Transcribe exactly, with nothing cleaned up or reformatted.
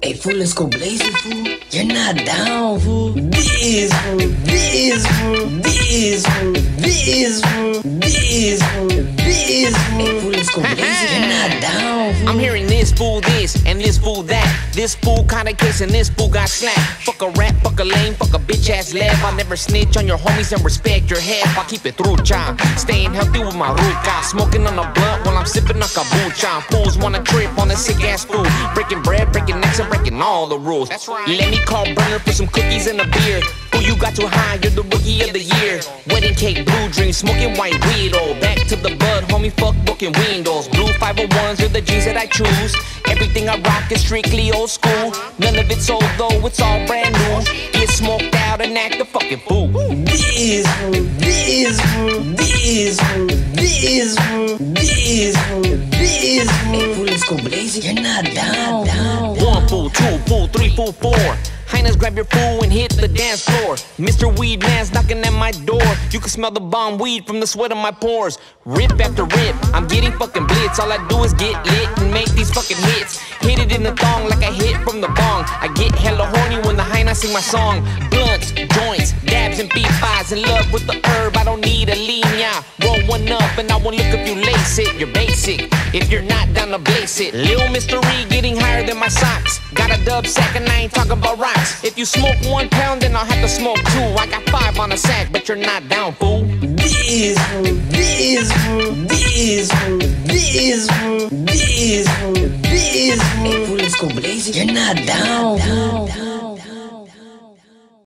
Hey fool, let's go blazing, fool. You're not down, fool. This, fool. This, fool. This, fool. This, fool. This, fool. This, fool. Hey fool, let's go blazing. You're not down, fool. I'm hearing this fool this and this fool that. This fool kinda case and this fool got slapped. Fuck a rap, fuck a lame, fuck a bitch ass lab. I'll never snitch on your homies and respect your head. I'll keep it through, child. Staying healthy with my ruka. Smoking on a blunt while I'm sipping on kombucha. Fools wanna trip on a sick ass fool. Breaking bread, breaking necks, and breaking all the rules. That's right. Let me call Burner for some cookies and a beer. Who you got too high? You're the rookie of the year. Wedding cake, blue dreams, smoking white weed. Oh, back to the bud, homie. Fuck booking windows. Blue five oh ones are the jeans that I choose. Everything I rock is strictly old school. None of it's old though, it's all brand new. Get smoked out and act a fucking fool. This fool, this fool, this fool, this fool, this fool, this fool. Hey fool, let's go blazing. You're not down, down. One fool, two fool, three fool, four. Highness, grab your fool and hit the dance floor. Mister Weed Man's knocking at my door. You can smell the bomb weed from the sweat of my pores. Rip after rip, I'm getting fucking blitz. All I do is get lit and make these fucking hits. Hit it in the thong like I hit from the bong. I get hella horny when the Highness sing my song. Blunts, joints, dabs and beat fives. In love with the herb, I don't need a lean, yeah. Roll one up and I won't look if you lace it. You're basic, if you're not down to blaze it. Lil Mystery getting higher than my socks. Got a dub sack and I ain't talking about rocks. If you smoke one pound, then I'll have to smoke two. I got five on a sack, but you're not down, fool. This fool, this fool, this fool, this fool, this fool, this fool. Hey fool, let's go blazing. You're not down, down, down.